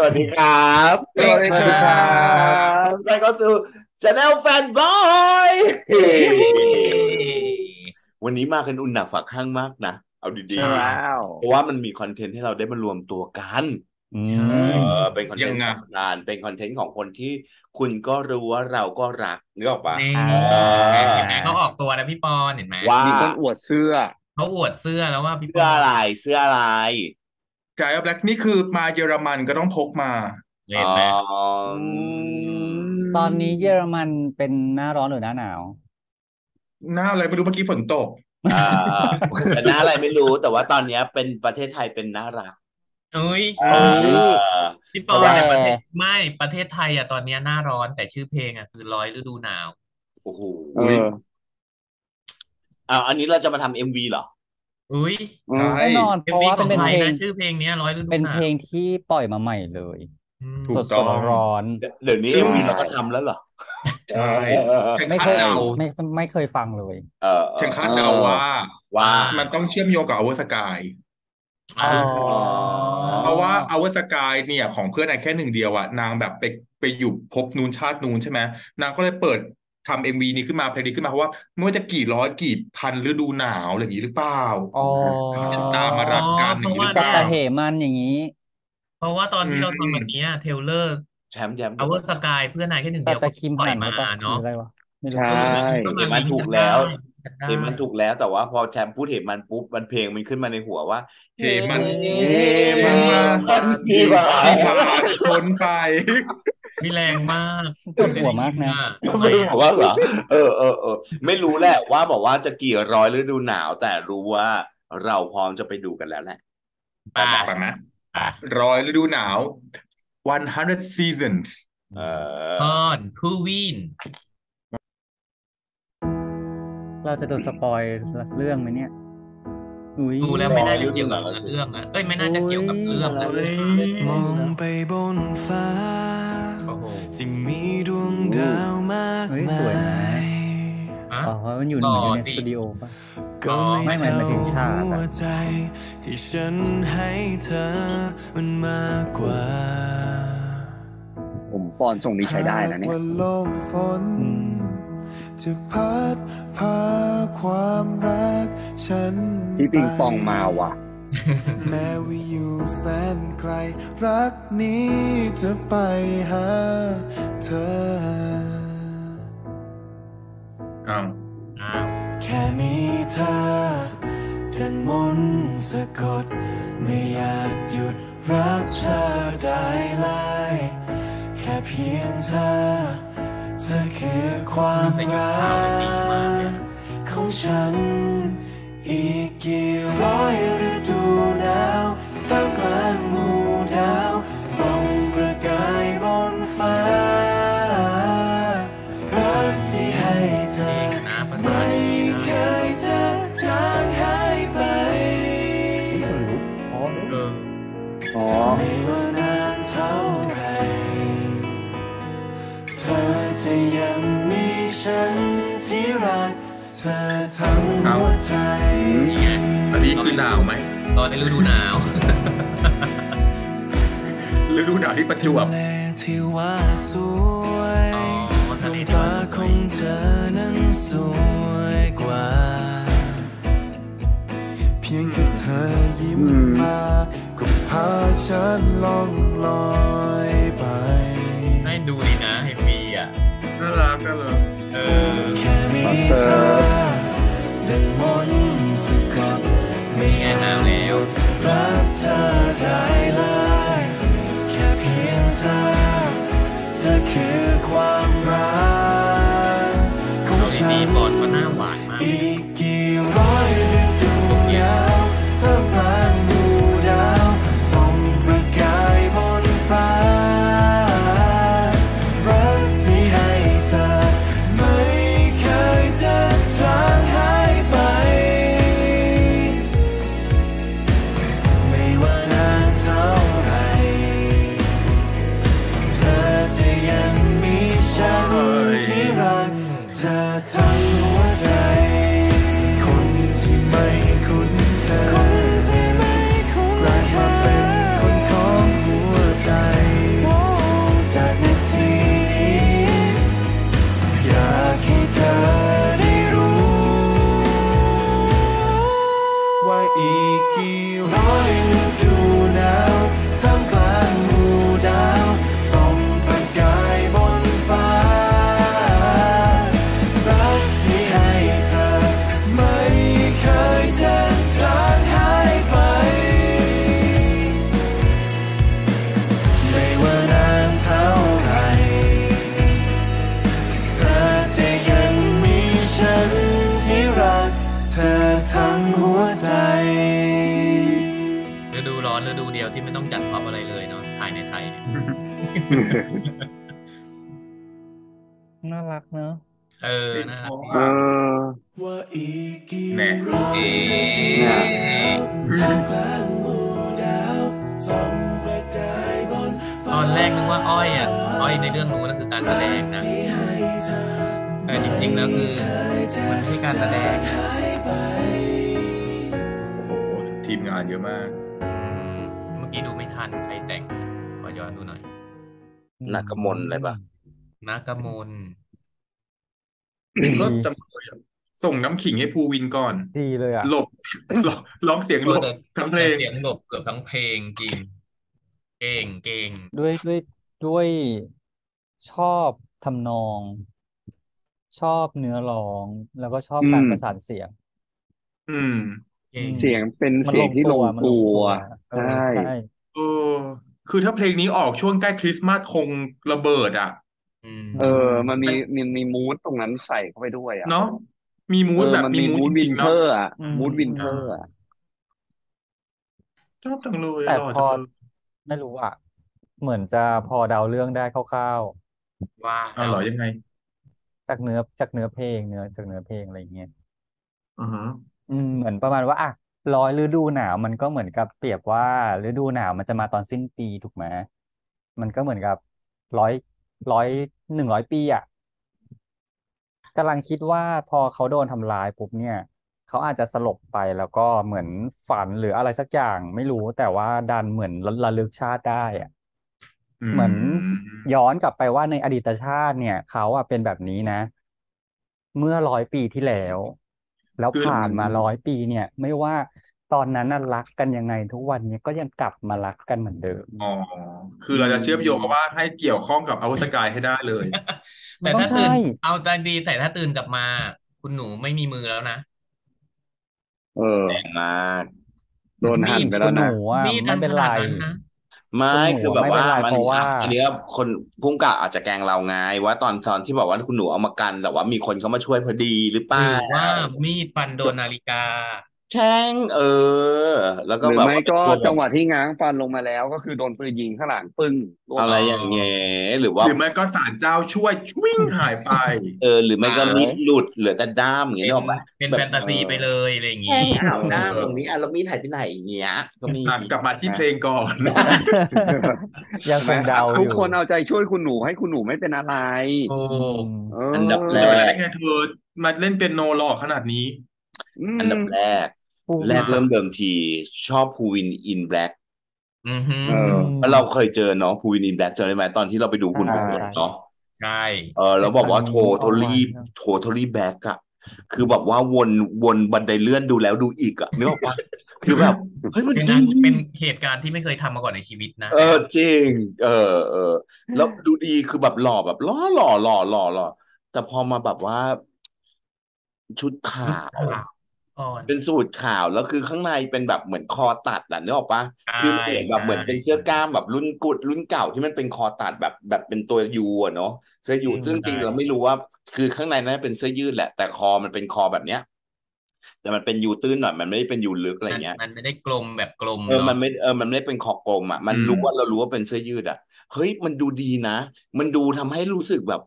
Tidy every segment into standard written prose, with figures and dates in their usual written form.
วัสดีครับสวัสดีครับแล้วก็สู่ Channel Fanboy เย้วันนี้มากันอุ่นหนักฝากข้างมากนะเอาดีใช่แล้วๆเพราะว่ามันมีคอนเทนต์ให้เราได้มารวมตัวกันอืใช่เป็นคอนเทนต์ยังไงสำคัญเป็นคอนเทนต์ของคนที่คุณก็รู้ว่าเราก็รักนึกออกปะนี่อ่เอาเห็นไหมอเขาออกตัวแล้วพี่ปอนเห็นไหมว่ามีคนอวดเสื้อเขาอวดเสื้อแล้วว่าพี่ปอเสื้ออะไรนเสื้ออะไรกายแบล็กนี่คือมาเยอรมันก็ต้องพกมาอ๋อเห็นไหมอืตอนนี้เยอรมมันเป็นหน้าร้อนหรือหน้าหนาวหน้าอะไรไม่รู้เมื่อกี้ฝนตกอ่าเป็นหน้าอะไรไม่รู้แต่ว่าตอนนี้เป็นประเทศไทยเป็นหน้ารักเอ้ยเอเฮ้ยอพี่ปเพราะว่าอนเนี่ยประเทศไทยอ่ะตอนเนี้ยหน้าร้อนแต่ชื่อเพลงอ่ะคือร้อยฤดูหนาวโอ้โหเอออันนี้เราจะมาทำเอ็มวีเหรออุ้ยเออใช่แน่นอนเพเอ็มวีราะว่าของไทยเป็นเพลงนะชื่อเพลงเนี้ยร้อยฤดูเป็นเพลหนาวงที่ปล่อยมาใหม่เลยอืมถูสกต้อดงร้อนเดี๋ยวนี้ซึ่งเอ็มวีเราก็ทำแล้วเหรอเอใช่อแข่งๆไม่เคยคาดเดาไม่เคยฟังเลยเออเออแข่งเออคาดเดาว่าว่ามันต้องเชื่อมโยงกับ Our Sky อ๋ออ่าเพราะว่า Our Sky เนี่ยของเพื่อนไอแค่หนึ่งเดียวอ่ะนางแบบไปอยู่ภพนู้นชาตินู้นใช่ไหมนางก็เลยเปิดทำเอ็มวีนี้ขึ้นมาเพลงนี้ขึ้นมาเพราะว่าไม่ว่าจะกี่ร้อยกี่พันฤดูหนาวอะไรอย่างนี้หรือเปล่าอ๋อจะตามมาอ๋อรักกันอเพราะว่าย่างนี้หรือเปล่าแต่เหมันอย่างนี้เพราะว่าตอนอืที่เราทำแบบมเนี้ยเทเลอร์แชมป์เดี๋ยว Our ก่อน Sky เพื่อนนายแค่หนึ่งเดียวก็แต่คิมปล่อยมาหันหรือเปล่าหรืเนาะออะไรวะไม่ใชรู้ก็เหมาลิมันถูงก์กันได้กแล้วลิงก์กันได้เหมันถูกแล้วแต่ว่าพอแชมป์พูดเหตุมันปุ๊บมันเพลงมันขึ้นมาในหัวว่าเหเฮ้มันเฮ้เฮมามันพี่บ่าที่ผ่านพ้นไปมีแรงมากปวดหัวมากนะอ่ะทำไมไม่รู้อ่ะบอกว่าเหรอไม่รู้แหละว่าบอกว่าจะกี่ร้อยฤดูหนาวแต่รู้ว่าเราพร้อมจะไปดูกันแล้วแหละไปป่ะไหมไปไหมป่ะร้อยฤดูหนาว100 seasons เอตออนผู้วินเราจะโดนสปอยเรื่องไหมเนี่ยอุ้ยดูแล้วร้ไม่อยฤดูน่าจะเกี่ยวกับหนาวสิเรื่องนะเอ้ยไม่น่าจะอุ้ยเกี่ยวกับเรื่องนะเฮ้ยมอเล่นอยู่แล้วงไปบนฟ้าโอ้โหที่มีดวงอู้ดาวมากเฮ้ยสมาวยนะยอ่ะอ๋อเพราะมันอยู่รอเหมือนอยู่ในสสิตูดิโอป่ะรก็อไม่ไม่หมายเท่าหมายถึงฉากหัวอะใจที่ฉันให้เธอมันมากกว่าผมปอนทรงนี้ใช้ได้นะเนี่ยว่าลมฝนอืมจะพัดพาความรักฉันพี่ไปปิงปองมาว่ะแม้ว่าอยู่แสนไกลรักนี้จะไปหาเธออ้าวอ้าวแค่มีเธอเดินมนต์สะกดไม่อยากหยุดรักเธอได้เลยแค่เพียงเธอคือความใส่ชุดรัขาวแล้วดีมากเลยกของฉันอีกกี่ร้อยฤดูหนาวท่ามกลางหมู่ดาวส่องประกายบนฟ้ารักที่ให้เธอเอกนะภาษาไม่ดีเคนะยจะจางหายไปคนลุกอ๋อเอออ๋อไม่ว่านานเท่าไรเธอจะยังมีฉันที่รักเธอทั้งหัวใจนี่ไงอันนี้คือหนาวไหมรอในฤดูหนาวฤดูหนาวที่ประจวบทะเลที่ว่าสวยอ๋อทะเลดวงที่ว่าตาสขวอย งเธอนั้นสวยกว่า เพียงแค่เธอยิ้มมาก็พาฉันล่องลอยไปให้ดูดีนะเฮมีอ่ะน่ารักน่ารักเออแค่มีคอนเธเสิอร์ตเดินมนต์สะกดไม่นี่ไงหนาวแล้วรักเธอได้เลยแค่เพียงเธอคือความรักของเราฉัดีนๆบอลก็หน้าหวานมากอีกกี่ร้อยฤดูหนาวท่ามกลางหมู่ดาวส่องประกายบนฟ้ารักที่ให้เธอไม่เคยจะจางหายไปไม่ว่านากกี่ร้อยฤดูหนาวท่ามกลางหมู่ดาวส่องประกายบนฟ้ารักที่ให้เธอไม่เคยจะจางหายไปไม่ว่านานเท่าไหร่เธอจะยังมีฉันที่รักเธอทั้งหัวใจฤดูร้อนฤดูเดียวที่ไม่ต้องจัดพร็อพอะไรเลยเนาะถ่ายในไทยเนี่ยน่ารักเนอะเออน่ารักดีเออว่าอีกกี่แหน่ร้อยเนี่ยท่ามกลางหมู่ดาวส่องประกายบนตอนแรกนึกว่าอ้อยอ้อยในเรื่องนู้นนั่นคือการแสดงนะที่ให้เธอแต่จริงๆแล้วคือมันไม่ใช่การแสดงหายไปโอ้โหทีมงานเยอะมากเมื่อกี้ดูไม่ทันใครแต่งขอย้อนดูหน่อยนักมนต์อะไรปะนากมลดีก็จำเลยอะส่งน้ำขิงให้ภูวินก่อนดีเลยอ่ะหลบ ร้องเสียงหลบแต่ทั้งเพลแต่งเสียงหลบเกือบทั้งเพลงจริง เก่งด้วยชอบทำนอง ชอบเนื้อร้อง แล้วก็ชอบการประสานเสียงอืมเก่งเสียงเป็นมันเสียงที่ลงมันตัวเออใช่ใช่เออ คือถ้าเพลงนี้ออกช่วงใกล้คริสต์มาสคงระเบิดอ่ะมันมีมูดตรงนั้นใส่เข้าไปด้วยอ่ะเนาะมีมูดแบบมันมีมีมูดมูดจวิรินงๆเทอเนาะร์อ่ะอืมมูดวินเทอร์อ่ะชอบจังเลยแต่หล่อพจัองเลยไม่รู้อ่ะ เหมือนจะพอเดาเรื่องได้คร่าวว่าอ้าวเหรอยังไงๆจากเนื้อเพลงจากเนื้อเพลงอะไรอย่างเงี้ยอือฮะเหมือนประมาณว่าอ่ะร้อยฤดูหนาวมันก็เหมือนกับเปรียบว่าฤดูหนาวมันจะมาตอนสิ้นปีถูกไหมมันก็เหมือนกับร้อย100 ปีอ่ะกำลังคิดว่าพอเขาโดนทำร้ายปุ๊บเนี่ยเขาอาจจะสลบไปแล้วก็เหมือนฝันหรืออะไรสักอย่างไม่รู้แต่ว่าดันเหมือนระลึกชาติได้อ่ะ เหมือนย้อนกลับไปว่าในอดีตชาติเนี่ยเขาอ่ะเป็นแบบนี้นะ เมื่อ100 ปีที่แล้ว แล้วคือผ่านมา100 ปีเนี่ย ไม่ว่าตอนนั้นน่ะรักกันยังไงทุกวันนี้ก็ยังกลับมารักกันเหมือนเดิมอ๋อ คือเราจะเชื่อมโยงกับว่าให้เกี่ยวข้องกับอวสกายให้ได้เลยมันแต่ต้องถ้าตื่นใช่เอาแต่ดีแต่ถ้าตื่นกลับมา คุณหนูไม่มีมือแล้วนะเออแรงมากโดนหั่นไปคุแล้วณหนะนูอ่ะมีดไม่อันเป็นขไรนาดนั้นนะไม่คุณหนูคือแบบไม่ว่าเป็นไรมันเพราะว่าอันนี้คนพุ่งกะอาจจะแกล้งเราไงว่าตอนที่บอกว่าคุณหนูเอามากันแต่ว่ามีคนเขามาช่วยพอดีหรือเปหล่ารือว่ามีดฟันโดนนาฬิกาแช่งแล้วก็หรือแบบไม่ว่าก็เป็นตัวแบจับงหวะที่ง้างฟันลงมาแล้วก็คือโดนปืนยิงข้างหลังปึ้งโดนอะไรอย่างเงี้ยหรือว่าหรือไม่ก็ศาลเจ้าช่วยวิ่งหายไปหรือไม่ก็มีดหลุดเหลือแต่ด้ามอย่างเป็เงี้ยนนึกออกปะเป็นแบบแฟนตาซีไปเลยอะไรอย่างแช่งี้งเอาด้ามตรงนี้แล้วมีดหายไปไหนอย่างเงี้ยก็มีกลับมาที่เพลงก่อนยังคงเดาอทุกยู่คนเอาใจช่วยคุณหนูให้คุณหนูไม่เป็นอะไรโอ้เออันดับอแรจะเป็นอะไรกได้ไงเธอมาเล่นเปียโนหล่อขนาดนี้อันดับแรกปูแรกเริ่มเดิมทีชอบภูวินอินแบล็กอือฮึเออแล้วเราเคยเจอน้องภูวินอินแบล็กเจอได้ไหมตอนที่เราไปดูคุณประกวดเนาะใช่แล้วบอกว่าแต่โทครั้งนี้ทอรี่เอาไว้โททอรี่แบ็กอะคือแบบว่าวนบันไดเลื่อนดูแล้วดูอีกอะนึกออกปะคือแบบเฮ้ยมันเป็นดีเป็นเหตุการณ์ที่ไม่เคยทำมาก่อนในชีวิตนะจริงแล้วดูดีคือแบบหล่อแบบหล่อแต่พอมาแบบว่า ชุดขาวอ่อนเป็นสูทขาวแล้วคือข้างในเป็นแบบเหมือนคอตัดอ่ะนึกออกปะใช่คือมันเหมือนแบบใช่เหมือนเป็นเสื้อกล้ามแบบรุ่นเก่าที่มันเป็นคอตัดแบบเป็นตัวยูอะเนาะเสื้อยูซึ่งจริงเราไม่รู้ว่าคือข้างในนั้นเป็นเสื้อยืดแหละ แต่คอมันเป็นคอแบบเนี้ย แต่มันเป็นยูตื้นหน่อยมันไม่ได้เป็นยูลึกอะไรเงี้ยมันไม่ได้กลมแบบกลมมันเนาะไม่ได้เป็นคอกลมอ่ะมันอืมเรารู้ว่าเป็นเสื้อยืดอ่ะเฮ้ยมันดูดีนะ มันดูทำให้รู้สึกแบบ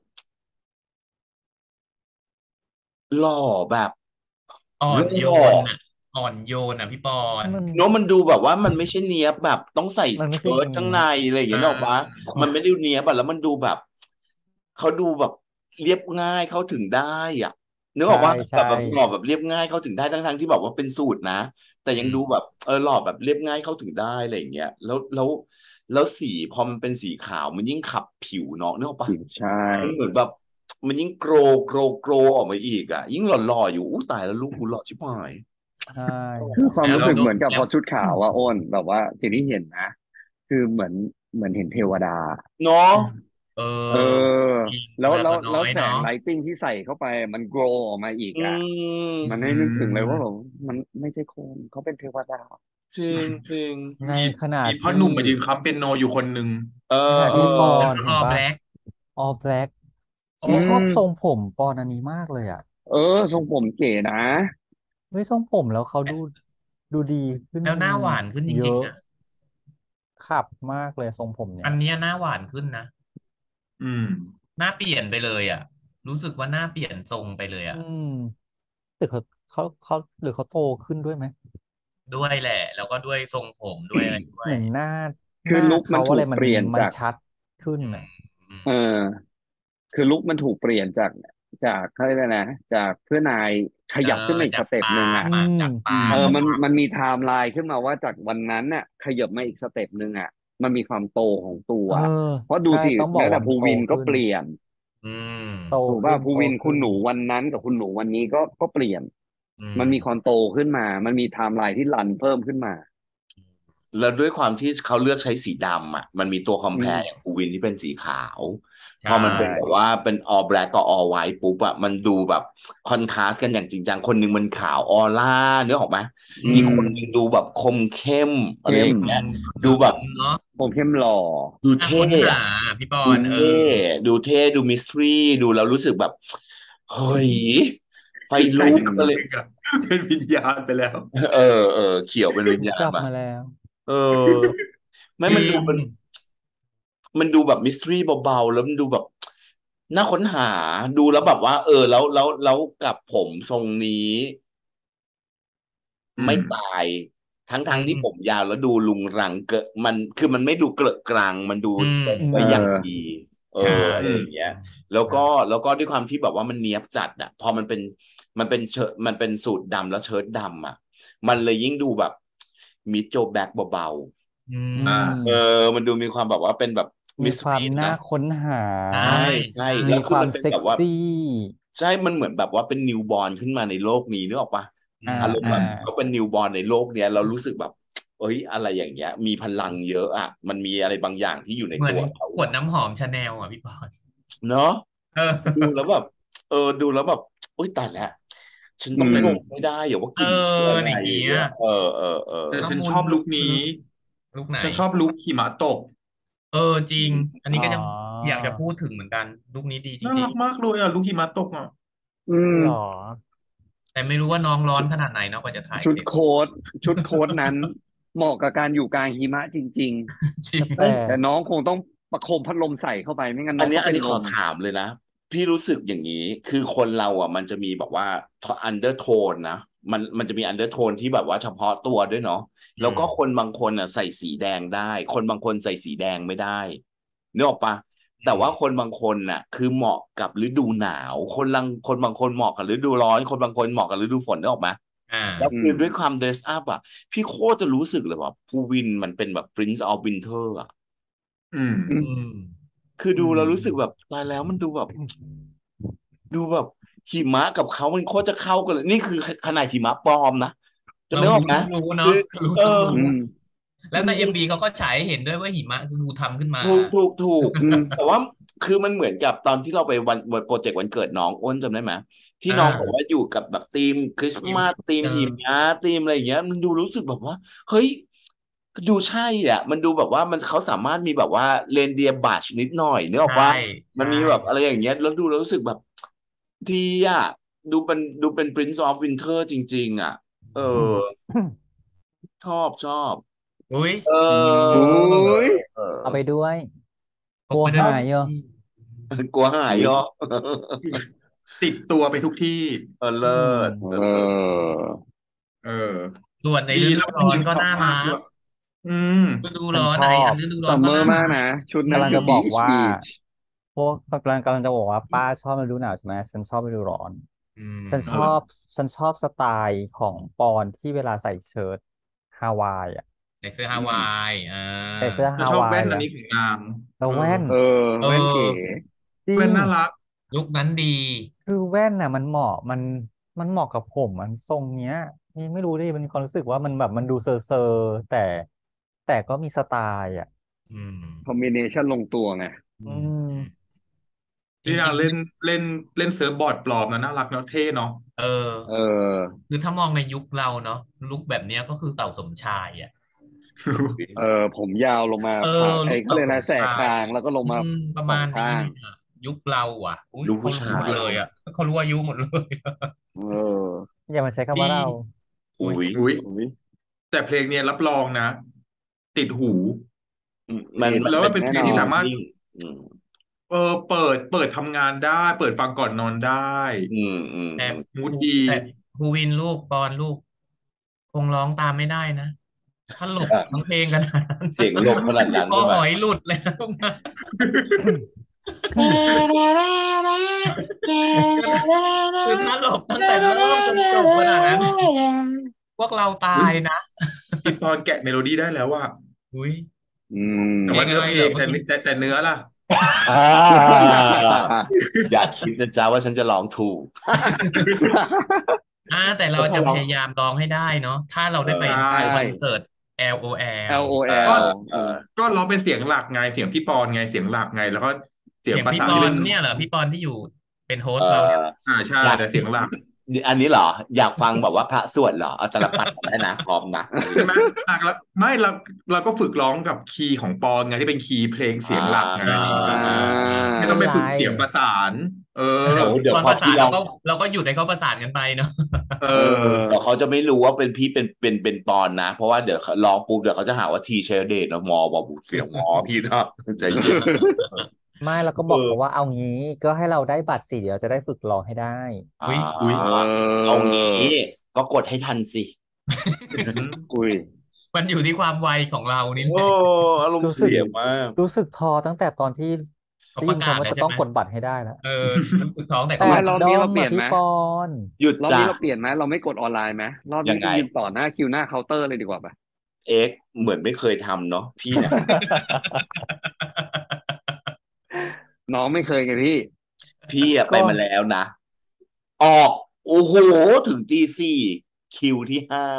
หล่อแบบอ่อนโยหล่อนอ่ะอ่อนโยนอ่ะพี่ปอนมันเนาะมันดูแบบว่ามันไม่ใช่เนี้ยบแบบต้องใส่มันไม่ใช่เชิ้ตข้างในอะไรอย่างเงี้ยนึกออกปะมันไม่ได้เนี้ยบแบบแล้วมันดูแบบเขาดูแบบเรียบง่ายเข้าถึงได้อ่ะนึกออกปะใช่แบบหล่อแบบเรียบง่ายเข้าถึงได้ทั้งที่บอกว่าเป็นสูตรนะ แต่ยังดูแบบหล่อแบบเรียบง่ายเข้าถึงได้อะไรอย่างเงี้ยแล้วสีพอมันเป็นสีขาวมันยิ่งขับผิวเนาะนึกออกปะใช่มันเหมือนแบบ มันยิ่งโกรออกมาอีกอ่ะ ยิ่งหล่อๆอยู่อู้ตายแล้วลูกกูหล่อชิบหายใช่คือความแล้วรู้สึกดูเหมือนกับแล้พวอชุดขาวว่าอ้นแบบว่าสิ่งที่เห็นนะ คือเหมือนเห็นเทวดาเนาะเอเอออจริงแล้วเวลาแล้วตัวน้แล้วอยแสงเนาะไลติ้งที่ใส่เข้าไปมันโกรออกมาอีกอือ่ะมมันให้นึกถึงเลยว่าแบบมันไม่ใช่คนเขาเป็นเทวดาจริงจริงในมีขนาดมีพ่อที่หนุ่มมายืนค้ำเปียโนอยู่คนหนึ่งเอขอนาดเอที่ปออนแล้วเห็น all ปะ black all black โอ้ชีชอบอืมทรงผมปอนอันนี้มากเลยอ่ะทรงผมเก๋นะเฮ้ยทรงผมแล้วเขาดูดีขึ้นแล้วหน้าหวานขึ้นจเยริงอะๆนะขับมากเลยทรงผมอัเนี้นยเนี้ยหน้าหวานขึ้นนะอืมหน้าเปลี่ยนไปเลยอ่ะ รู้สึกว่าหน้าเปลี่ยนทรงไปเลยอือ่ะมแต่เขาหรือเขาโตขึ้นด้วยไหมด้วยแหละ แล้วก็ด้วยทรงผมด้วยอะไรด้วเหมืยอนหน้าคืหอน้าลุคเขมันาถูอะไรกมันเปลี่ยนมันจากชัดขึ้นอืมอ่ะอืมเออ คือลุคมันถูกเปลี่ยนจากเขาเรียกอะไรนะ จากเพื่อนายขยับขึ้นมาอีกจาสกเต็ปปาหนึ่งล์อ่ะมอะ จากปาล์มันมมันมีไทม์ไลน์ขึ้นมาว่าจากวันนั้นน่ะ ขยับมาอีกสเต็ปหนึ่งอ่ะ มันมีความโตของตัเอวอเพราะดูใช่สิต้องบอแม้กแต่ว่ามันภูโตวินก็ขึ้นเปลี่ยนอืมโตถูกขึเปล่า้นภูโตวินขคุึ้ณนหนูวันนั้นกับคุณหนูวันนี้ก็เปลี่ยนอืมันมีมความโตขึ้นมา มันมีไทม์ไลน์ที่รันเพิ่มขึ้นมาแล้วด้วยความที่เขาเลือกใช้สีดำอ่ะ มันมีตัวคอมอืแพมร์อย่างภูวินที่เป็นสีขาวใช่พอมันเป็นแบบว่าเป็น all black กับ all white ปุ๊บอะมันดูแบบคอนทราสต์กันอย่างจริงจัง คนหนึ่งมันขาวออร่าเนื้อออกไหมอือีกมคนหนึ่งดูแบบคมเข้มอะไรเข้อมย่างเงี้ยดูดูแบบเนาะผมเข้มหล่อดูน่าเท่ค้นหาอะพี่ปอดูนเท่ดูเท่ดูมิสทรีดูแล้วรู้สึกแบบ เฮ้ย ไฟใครลุกจะอะไรนึกอะเป็นวิญญาณไปแล้วเขียวเป็นวิญญาณกลับมามาแล้วเออ ไม่จมันริดูงมันดูแบบมิสทรีเบาๆ แล้วมันดูแบบ น่าค้นหา ดูแล้วแบบว่า แล้วกับผมทรงนี้อืไม่มตายอืทั้งที่มผมยาวแล้วดูรุงรังคือมันไม่ดูเกลอะกรัง มันดูอืเซมต ไว้เออย่างอดีใช่อะไรอือมย่างเงี้ย แล้วใช่ก็ด้วยความที่แบบว่ามันเนี๊ยบจัดอะพอมันเป็นสูทดำแล้วเชิ้ตดำอะมันเลยยิ่งดูแบบมิดโจแบ็คเบาอือืมอ่ามๆ มันดูมีความแบบว่าเป็นแบบมีมิสทควารีมน่านะค้นหาใช่ใช่ใช่แล้มีวคคือวามมันเป็นเซ็กแบบว่าซี่ใช่ มันเหมือนแบบว่าเป็นนิวบอร์นขึ้นมาในโลกนี้นึกออกปะอือ่ามอารมณ์อ่าแบบเขาเป็นนิวบอร์นในโลกเนี้ยเรารู้สึกแบบ เอ้ย อะไรอย่างเงี้ย มีพลังเยอะอะมันมีอะไรบางอย่างที่อยู่ในเหมืตัอนวเขาขวดอะน้ำหอมชาแนลอะพี่ปอนเนาะเออดูแล้วแบบ ดูแล้วแบบ อุ๊ย ตายแล้ว ฉันอืต้องมดมให้ได้อะว่าเกลิ่นคืออะไรอย่างเงี้อย ย่างเงี้ยแต่ละฉันมุชนอบลุนุ่คมนี้ลุคไหนฉันชอบลุคหิมะตกจริง อันนี้อ๋อก็จะอยากจะพูดถึงเหมือนกัน ลุคนี้ดีจน่าริรังกมากเลยอะลุคหิมะตกอะอืมเหรอๆ แต่ไม่รู้ว่าน้องร้อนขนาดไหนเนาะกว่าจะถ่ายชุเสดร็จโค้ทนั้น เหมาะกับการอยู่กลางหิมะจริงจริงแต่ๆ แต่น้องคงต้องประโคมพัดลมใส่เข้าไปไม่งั้นอัน้นองเนี้ก็ย อัเป็น นนี้ขลอมถามเลยนะ พี่รู้สึกอย่างนี้ คือคนเราอะมันจะมีแบบว่า undertone นะ มันจะมี undertone ที่แบบว่าเฉพาะตัวด้วยเนาะอืแล้วก็มคนบางคนอะใส่สีแดงได้ คนบางคนใส่สีแดงไม่ได้ นึกออกเปล่าอืแต่ว่ามคนบางคนน่ะ คือเหมาะกับฤดูหนาว คนบางคนเหมาะกับฤดูร้อน คนบางคนเหมาะกับฤดูฝน นึกออกไหมอาแล้วอืคือมด้วยความ dress up อะ พี่โคตรจะรู้สึกเลยว่า ภูวินมันเป็นแบบ Prince of Winter อะอืมอือืมมคืออืดูแล้วมรู้สึกแบบ ตายแล้ว มันดูแบบ ดูแบบหิมะกับเขามันโคตรจะเข้ากันเลย นี่คือขนาดหิมะปลอมนะ จะเรานึกอรู้อกไหมทั้งรู้คืเนาะอรู้เอทั้งอรู้อืมแล้มัวน ในดู MV เขาก็ฉายให้เห็นด้วยว่าหิมะคือกูทำขึ้นมาถูกอืมแต่ว่า คือมันเหมือนกับตอนที่เราไปวันพรอเจกต์วันเกิดน้อง อ้นจำได้ไหม ที่อาน้องบอกว่าอยู่กับแบบธีมคริสต์ธีมมาส ธีมเอหิอมะ ธีมอะไรอย่างเงี้ย มันดูรู้สึกแบบว่า เฮ้ย ดูใช่อะ มันดูแบบว่าเขาสามารถมีแบบว่า reindeer brush นิดหน่อย นึกอใชอกเปล่า่มันมีแบบอะไรอย่างเงี้ย แล้วดูแล้วรู้สึกแบบ ดีอะ ดูเป็น Prince of Winter จริง ๆ อะ ชอบอุ๊ยเออุ๊อยเอาไปด้วยพกลัวกไปด้วหาย ยเหรอกลัวหายเหรอติดตัวไปทุกที่เลิอืมศเออเออส่วนในดีฤแล้ดูวร้อนก็ชอบน่ามารักด้วกย อืมฤดูฉัร้นอนชอะอไอ้อับนฤดูร้อซันมเมก็อร์น่ามารักกนะ ชุดนั้กำนลังคืจะอบอก beach ว่า beach พวกกำลังจะบอกว่าป้าชอบฤดูหนาวใช่ไหม ฉันชอบฤดูร้อนอืฉันชเอามเหรออฉันชอบสไตล์ของปอนที่เวลาใส่เชิ้ตฮาวายอะใส่เสื้ออืฮาม วายใส่เสื้อแต่ฮาชอบวาแว่ยนแลอัน้วนี้ของนางแล้วแว่นเออเอแว่นเก๋อจริแว่นงน่ารักลุคนั้นดีคือแว่นน่ะมันเหมาะ มันเหมาะกับผม มันทรงเนี้ยไม่รู้ดิมันมีความรู้สึกว่ามันแบบมันดูเซอร์เซอร์แต่ก็มีสไตล์อ่ะอืมคอมบิเนชันลงตัวไงอือืมมจที่นาริงเล่นเล่นเล่นเซิร์ฟบอร์ดปลอมนะน่ารักเนาะเท่เนาะๆ เออเออคือถ้ามองในยุคเราเนาะลุคแบบเนี้ยก็คือเต่าสมชายอ่ะผมยาวลงมาเอผ่าอ ลุคเขาเต่าเลยสนะมแสกชาคาย งแล้วก็ลงอืมามประสอมาง ณนี้ข้างเลยอ่ะยุคเราอ่ะอุ้ยลูกเขาผู้รู้ชาหมดยเลยอ่ะเขารู้อายุหมดเลยอะเอออย่ามาใช้คำดีว่าเราอุ้ยอุ้ยอุ้ยอุ๊ยแต่เพลงเนี้ยรับรองนะ ติดหูมันติดแล้วเป็มัน นเป็นแน่เพลนงอที่นสามารถอืมเปิดทำงานได้ เปิดฟังก่อนนอนได้อืมแต่มูดภูดีแต่ภูวินลูกปอนลูก คงร้องตามไม่ได้นะ ถ้าหลบทั้งเพลงขนาดนั้นเสียงหลบขนาดนั้นคอใช่ไหหมอยหลุดเลยนะลูกนะ คือถ้าหลบตั้งแต่เริ่มจนจบขนาดนั้น พวกเราตาอุ๊ยยนะพี่ปอนแกะเมโลดี้ได้แล้วอะอุ้ยอืมแต่เพลว่าง เนื้อะอไรเพเหลรอง เมื่อกี้แต่เนื้อล่ะอย่าคิดนะจ๊ะว่าฉันจะร้องถูกแต่เราแล้วถ้าจะร้พองยายามร้องให้ได้เนาะถ้าเราได้ไปใช่คอนเสิร์ต LOL LOL ก็เออก็ร้องเป็นเสียงหลักไงเสียงพี่ปอนไงเสียงหลักไง แล้วก็เสียงเสียงประพี่สานปอที่เป็น นเนี่ยเหรอพี่ปอนที่อยู่เป็นโฮสเอต์เราเนี่ยอใช่อยากแต่เสียงหลักอันนี้เหรอ อยากฟังแบบว่าพระสวดเหรอเอาตาลปัดได้นะพร้อมนะอันนี้ใช่ไหมหลักแล้วไม่เราก็ฝึกร้องกับคีย์ของปอนไงที่เป็นคีย์เพลงเสียงหลักไง ไม่ไม่ต้องเป็ไปนไรฝึกเสียงประสานเดี๋ยวเดี๋ยวตอนพอประสาพี่นร้องเราก็หยุดให้เขาประสานกันไปเนาะเอเอออเดี๋ยวเขาจะไม่รู้ว่าเป็นพี่เป็นปอนนะ เพราะว่าเดี๋ยวร้องปุ๊บเดี๋ยวเขาจะหาว่าทีเชลเดชนะมอบอกเสียงมอพี่นะใจเย็นไม่แล้วก็เอบอกอเขาว่าเอางี้ก็ให้เราได้บัตรสิเดี๋ยวจะได้ฝึกร้องให้ได้อ่าอุ๊ยเอางี้ก็กดให้ทันสิอุ้ยมันอยู่ที่ความไวของเรานี่แหโอ้ละอารมณ์รู้สึกเสียมากรู้สึกท้อตั้งแต่ตอนที่เขาได้ปยิระนกาศคำว่าแล้วจะใช่ต้องไหมกดบัตรให้ได้แล้วรู้สึกท้องแต่แปเขาประดรอบกาศนี้ด้อเรามเปลี่อะยนพี่ไหมปอนหยุดรอบจ้ะนี้เราเปลี่ยนไหมเราไม่กดออนไลน์ไหมรอบยันี้งก็ไงยืนต่อหน้าคิวหน้าเคาน์เตอร์เลยดีกว่าปะเอ็กซ์เหมือนไม่เคยทำเนาะพี่เนี่ยน้องไม่เคยไงพี่พี่อะไปก็มาแล้วนะ ออกโอ้โหถึงตี 4คิวที่ 5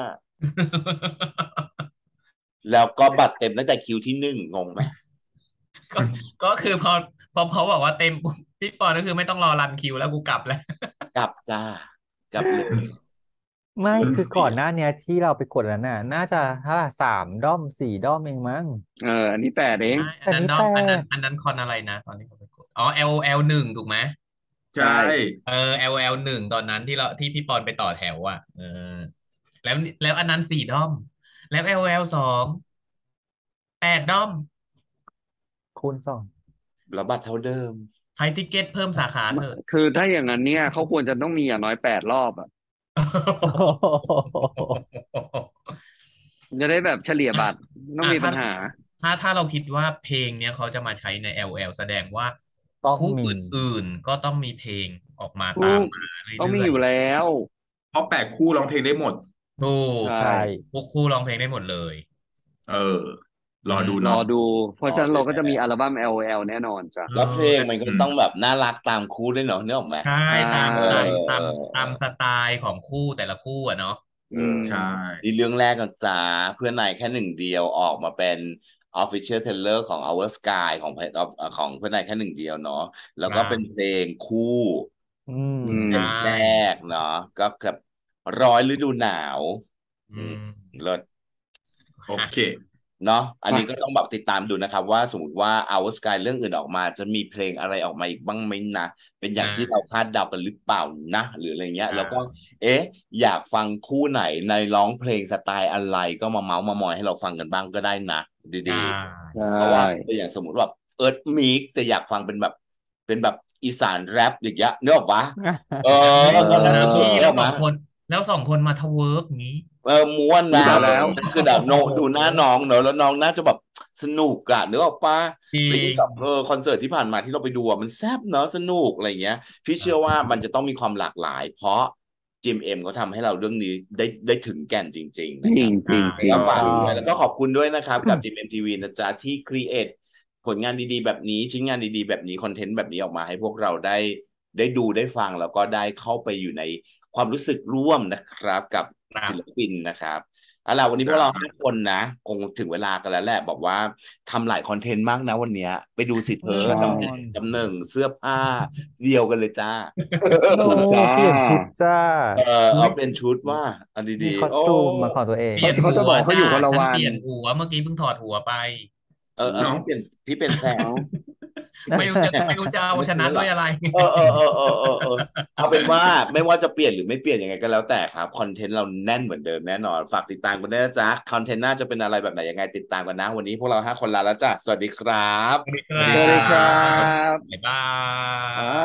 แล้วก็บัตรเต็มตั้งแต่คิวที่ 1งงไหมก็ก็คือพอเขาบอกว่าเต็มปุ๊บพี่ปอนก็คือไม่ต้องรอรันคิวแล้วกูกลับแล้วกลับจ้ากลับเลยไม่คือก่อนหน้าเนี้ยที่เราไปกดแล้วน่ะน่าจะถ้า3 ด้อม 4 ด้อมเองมั้งอันนี้8 เองอันนั้นแต่นี่เนาะอันนั้น 8 อันนั้นคอนอะไรนะตอนที่ผมไปกดอ๋อ LOL 1ถูกไหมใช่ LOL 1ตอนนั้นที่พี่ปอนไปต่อแถวอ่ะแล้วอันนั้น4 ด้อม แล้ว LOL 2 8 ด้อมคูณ 2 แล้วบัตรเท่าเดิมไทยทิเก็ตเพิ่มสาขาเถอะคือถ้าอย่างนั้นเนี่ยเขาควรจะต้องมีอย่างน้อย8 รอบอ่ะจะได้แบบเฉลี่ยบัตรต้องมีปัญหาถ้าเราคิดว่าเพลงเนี้ยเขาจะมาใช้ใน LOL แสดงว่าต้องคู่มีอื่นๆก็ต้องมีเพลงออกมาถูตามกมาเรื่ต้องมีอยอยู่แล้วเพราะ8 คู่ร้องเพลงได้หมดๆถูกใช่ใช่พวกคู่ร้องเพลงได้หมดเลยรอดูรเนาะอดู เพราะฉะนั้นรอดูเราก็จะมีอัลบั้ม LOL แน่นอนจ้ะแล้วเพลงมันก็ต้องแบบน่ารักตามคู่ด้วยเนาะนึกออกไหมใช่ตามเอสอไตล์ตามสไตล์ของคู่แต่ละคู่อะเนาะใช่นี่เรื่องแรกกันจ้าเพื่อนนายแค่หนึ่งเดียวออกมาเป็น Official Trailer ของ Our Sky ของเพื่อนนายแค่หนึ่งเดียวเนาะแล้วก็เป็นเพลงคู่อืมเพลงแรกเนาะก็กับร้อยฤดูหนาวอืมเลิศโอเคเนาะอันนี้ก็ต้องแบบติดตามดูนะครับว่าสมมติว่า Our Sky เรื่องอื่นออกมาจะมีเพลงอะไรออกมาอีกบ้างไหมนะเป็นอย่างที่เราคาดเดากันหรือเปล่านะหรืออะไรเงี้ยแล้วก็อยากฟังคู่ไหนในร้องเพลงสไตล์อะไรก็มาเมาส์มามอยให้เราฟังกันบ้างก็ได้นะดีใช่ๆเพราะว่าอย่างสมมติแบบเอิร์ธมิกแต่อยากฟังเป็นแบบอีสานแรปอย่างเงี้ยนึกออกปะก็ได้แล้วพี่นึกแล้อวอกสอมะงคนมาทะเวิร์กอย่างนี้ม้วนนะดูแล้วคือแบบดูหน้าน้องเนอะแล้วน้องน่าจะแบบสนุกอะนึกออกปะจริงแล้วยิ่งกับคอนเสิร์ตที่ผ่านมาที่เราไปดูอะมันแซ่บเนอะสนุกอะไรเงี้ยพี่เชื่อว่ามันจะต้องมีความหลากหลาย เพราะจิมเอ็มเขาทำให้เราเรื่องนี้ได้ถึงแก่นจริงๆจนะริคงรับจริงจริงแล้วฝากจริงด้วยแล้วก็ขอบคุณด้วยนะครับกับจิมเอ็มทีวีนะจ๊ะที่ครีเอทผลงานดีๆแบบนี้ชิ้นงานดีๆแบบนี้คอนเทนต์แบบนี้ออกมาให้พวกเราได้ดูได้ฟังแล้วก็ได้เข้าไปอยู่ในความรู้สึกร่วมนะครับกับครับศิลปินนะครับเอาล่ะวันนี้พวกเรา5 คนนะคงถึงเวลากันแล้วแหละบอกว่าทำหลายคอนเทนต์มากนะวันเนี้ยไปดูสิเธอแน่นอตำแหน่งนเสื้อผ้าเดียวกันเลยจ้าโนถูกจ้าเปลี่ยนชุดจ้าเอาเป็นชุดว่าอันมีดีคอๆสตูมมาของตัวเองเปลี่ยนเขาจะหับวอกเขาจ้าอยู่คนละฉันวันเปลี่ยนหัวเมื่อกี้เพิ่งถอดหัวไปพี่เนาะเป็นแฟนไม่รู้จะเอาชนะด้วยอะไรเอาเป็นว่าไม่ว่าจะเปลี่ยนหรือไม่เปลี่ยนยังไงก็แล้วแต่ครับคอนเทนต์เราแน่นเหมือนเดิมแน่นอนฝากติดตามกันด้วยนะจ๊ะคอนเทนต์หน้าจะเป็นอะไรแบบไหนยังไงติดตามกันนะวันนี้พวกเรา5 คนลาแล้วจ้ะสวัสดีครับสวัสดีคสวัสดีครัรับบ๊ายบาครัยบ